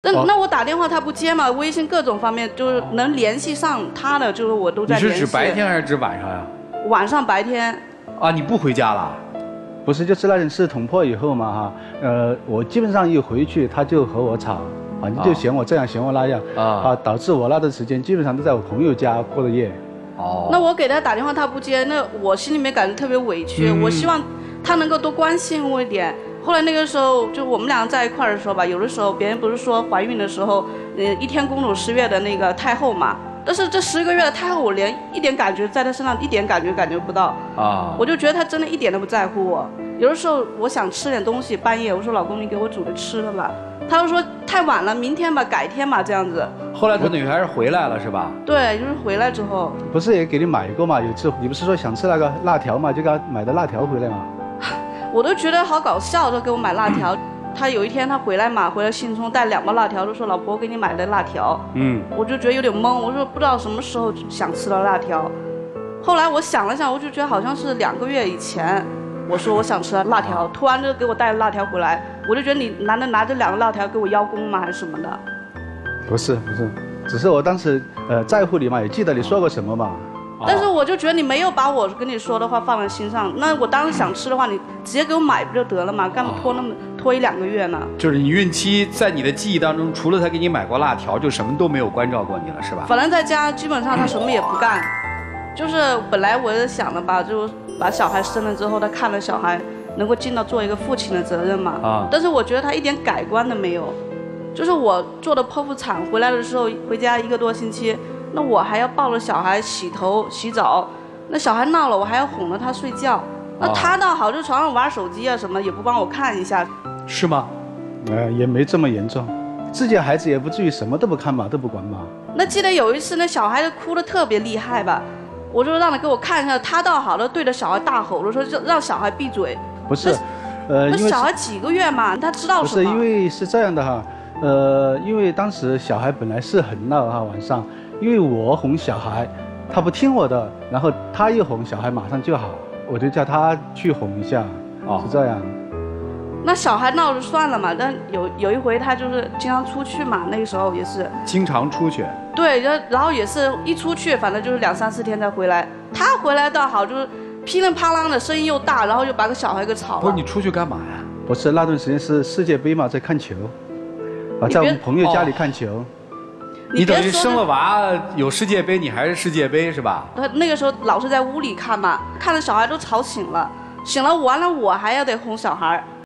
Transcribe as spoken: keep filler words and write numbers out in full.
那那我打电话他不接嘛，微信各种方面就是能联系上他的，就是我都在联系。 你是指白天还是指晚上呀？ 晚上白天。 啊，你不回家了？ 不是，就是那件事捅破以后嘛哈，呃，我基本上一回去他就和我吵，反正就嫌我这样嫌我那样啊，啊，导致我那段时间基本上都在我朋友家过的夜。 哦。那我给他打电话他不接，那我心里面感觉特别委屈，嗯、我希望他能够多关心我一点。后来那个时候，就我们两个在一块儿的时候吧，有的时候别人不是说怀孕的时候，呃，一天公主十月的那个太后嘛。但是这十个月的太后，我连一点感觉在她身上一点感觉感觉不到啊！我就觉得她真的一点都不在乎我。有的时候我想吃点东西，半夜我说老公你给我煮点吃的吧，他就说太晚了，明天吧，改天吧这样子。 后来他等于还是回来了是吧？ 对，就是回来之后。 不是也给你买过嘛？有次你不是说想吃那个辣条嘛，就给他买的辣条回来嘛。 我都觉得好搞笑，他给我买辣条。他有一天他回来嘛，回来信充带两包辣条，就说老婆我给你买的辣条。嗯，我就觉得有点懵，我说不知道什么时候想吃的辣条。后来我想了想，我就觉得好像是两个月以前，我说我想吃辣条，突然就给我带了辣条回来，我就觉得你难道拿这两个辣条给我邀功吗，还是什么的？ 不是不是，只是我当时呃在乎你嘛，也记得你说过什么嘛。 但是我就觉得你没有把我跟你说的话放在心上，那我当时想吃的话，你直接给我买不就得了吗？干嘛拖那么拖一两个月呢？ 就是你孕期在你的记忆当中，除了他给你买过辣条，就什么都没有关照过你了，是吧？ 反正在家基本上他什么也不干，就是本来我是想的吧，就把小孩生了之后，他看了小孩能够尽到做一个父亲的责任嘛。啊。但是我觉得他一点改观都没有，就是我做的剖腹产回来的时候，回家一个多星期。那我还要抱着小孩洗头洗澡，那小孩闹了我还要哄着他睡觉，那他倒好，就床上玩手机啊什么也不帮我看一下， 是吗？ 呃，也没这么严重，自己的孩子也不至于什么都不看嘛，都不管嘛。 那记得有一次那小孩子哭得特别厉害吧，我就让他给我看一下，他倒好了，对着小孩大吼了，说让让小孩闭嘴。 不是， 呃，那小孩几个月嘛，他知道什么？ 不是，因为是这样的哈，呃，因为当时小孩本来是很闹哈，晚上。因为我哄小孩，他不听我的，然后他一哄小孩马上就好，我就叫他去哄一下，哦，是这样。 那小孩闹就算了嘛，但有有一回他就是经常出去嘛，那个时候也是。 经常出去。 对，然然后也是一出去，反正就是两三四天再回来。他回来倒好，就是噼里啪啦的声音又大，然后又把个小孩给吵了。 不是你出去干嘛呀？ 不是那段时间是世界杯嘛，在看球，啊，在我们朋友家里看球。哦你等于生了娃有世界杯，你还是世界杯是吧？ 他那个时候老是在屋里看嘛，看着小孩都吵醒了，醒了完了我还要得哄小孩。